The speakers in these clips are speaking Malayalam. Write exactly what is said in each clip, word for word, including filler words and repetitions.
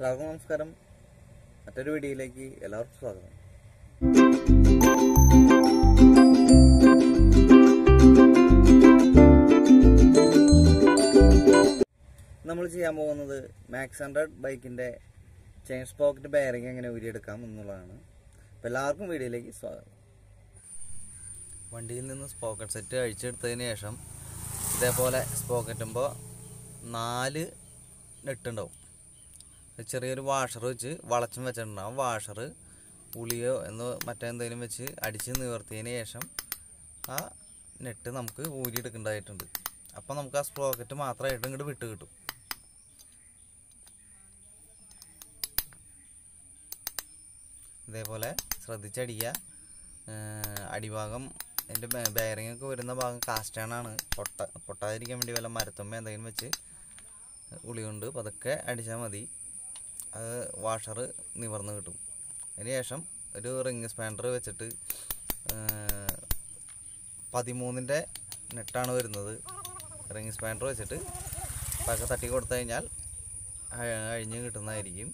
എല്ലാവർക്കും നമസ്കാരം. മറ്റൊരു വീഡിയോയിലേക്ക് എല്ലാവർക്കും സ്വാഗതം. നമ്മൾ ചെയ്യാൻ പോകുന്നത് മാക്സ് ഹൺഡ്രഡ് ബൈക്കിൻ്റെ ചെയിൻ സ്പോക്കറ്റ് ബെയറിംഗ് എങ്ങനെ ഊരിയെടുക്കാം എന്നുള്ളതാണ്. അപ്പോൾ എല്ലാവർക്കും വീഡിയോയിലേക്ക് സ്വാഗതം. വണ്ടിയിൽ നിന്ന് സ്പോക്കറ്റ് സെറ്റ് അഴിച്ചെടുത്തതിന് ശേഷം ഇതേപോലെ സ്പോക്കറ്റുമ്പോൾ നാല് നെട്ടുണ്ടാവും. ചെറിയൊരു വാഷർ വെച്ച് വളച്ചും വെച്ചിട്ടുണ്ടാവും. വാഷർ പുളിയോ എന്ന് മറ്റെന്തെങ്കിലും വെച്ച് അടിച്ച് നിവർത്തിയതിന് ശേഷം ആ നെറ്റ് നമുക്ക് ഊരിയെടുക്കേണ്ടതായിട്ടുണ്ട്. അപ്പോൾ നമുക്ക് ആ സ്പോക്കറ്റ് മാത്രമായിട്ട് ഇങ്ങോട്ട് വിട്ട് കിട്ടും. ഇതേപോലെ ശ്രദ്ധിച്ചടിക്കുക. അടിഭാഗം എൻ്റെ ബെയറിംഗ് ഒക്കെ വരുന്ന ഭാഗം കാസ്റ്റാണാണ്. പൊട്ട പൊട്ടാതിരിക്കാൻ വേണ്ടി വല്ല മരത്തുമ്മ എന്തെങ്കിലും വെച്ച് ഉളി കൊണ്ട് പതുക്കെ അടിച്ചാൽ മതി. അത് വാഷർ നിവർന്ന് കിട്ടും. അതിന് ശേഷം ഒരു റിങ് സ്പാൻഡർ വെച്ചിട്ട് പതിമൂന്നിൻ്റെ നെറ്റാണ് വരുന്നത്. റിങ് സ്പാൻഡർ വെച്ചിട്ട് പതുക്കെ തട്ടി കൊടുത്തു കഴിഞ്ഞാൽ അഴിഞ്ഞ് കിട്ടുന്നതായിരിക്കും.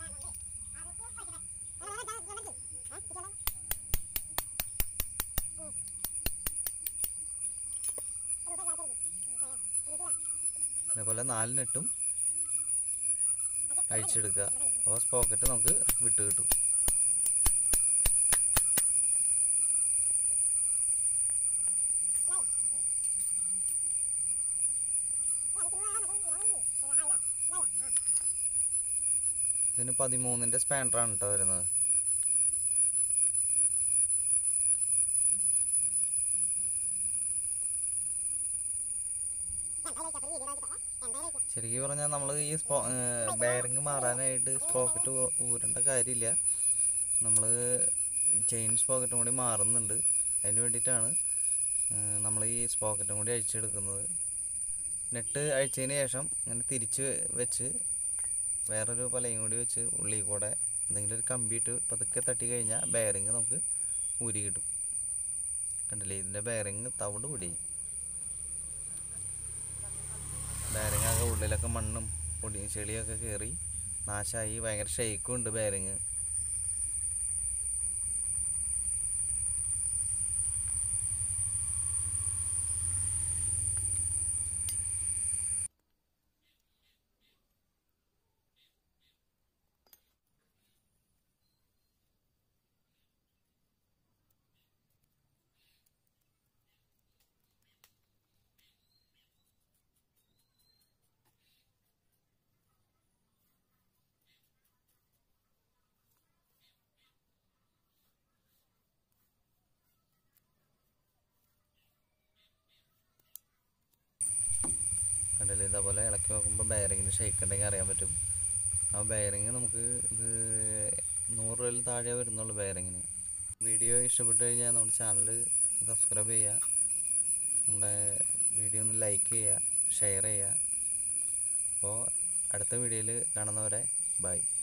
അതേപോലെ നാല് നെട്ടും അഴിച്ചെടുക്കുക. അപ്പോൾ സ്പോക്കറ്റ് നമുക്ക് വിട്ട് കിട്ടും. ഇതിന് പതിമൂന്നിൻ്റെ സ്പാൻഡറാണ് കേട്ടോ വരുന്നത്. ശരിക്കും പറഞ്ഞാൽ നമ്മൾ ഈ സ്പോ ബെയറിങ് മാറാനായിട്ട് സ്പോക്കറ്റ് ഊരേണ്ട കാര്യമില്ല. നമ്മൾ ചെയിൻ സ്പോക്കറ്റും കൂടി മാറുന്നുണ്ട്. അതിന് വേണ്ടിയിട്ടാണ് നമ്മൾ ഈ സ്പോക്കറ്റും കൂടി അഴിച്ചെടുക്കുന്നത്. നെറ്റ് അഴിച്ചതിന് ശേഷം ഇങ്ങനെ തിരിച്ച് വെച്ച് വേറൊരു പലയും കൂടി വെച്ച് ഉള്ളിൽ കൂടെ എന്തെങ്കിലും ഒരു കമ്പിയിട്ട് പതുക്കെ തട്ടി കഴിഞ്ഞാൽ ബെയറിങ് നമുക്ക് ഊരി കിട്ടും. കണ്ടില്ലേ, ഇതിൻ്റെ ബെയറിങ് തവിട് പൊടി. ബെയറിങ് ആകെ ഉള്ളിലൊക്കെ മണ്ണും പൊടി ചെളിയൊക്കെ കയറി നാശമായി. ഭയങ്കര ഷെയ്ക്കും ഉണ്ട് ബെയറിങ്. കണ്ടില്ലേ, ഇതേപോലെ ഇളക്കി നോക്കുമ്പോൾ ബെയറിങ്ങിന് ഷെയ്ക്ക് ഉണ്ടെങ്കിൽ അറിയാൻ പറ്റും. ആ ബെയറിങ് നമുക്ക് ഇത് നൂറ് രൂപയിൽ താഴെ വരുന്നുള്ളൂ ബെയറിങ്ങിന്. വീഡിയോ ഇഷ്ടപ്പെട്ടു കഴിഞ്ഞാൽ നമ്മുടെ ചാനൽ സബ്സ്ക്രൈബ് ചെയ്യുക, നമ്മുടെ വീഡിയോ ഒന്ന് ലൈക്ക് ചെയ്യുക, ഷെയർ ചെയ്യുക. അപ്പോൾ അടുത്ത വീഡിയോയിൽ കാണുന്നവരെ ബൈ.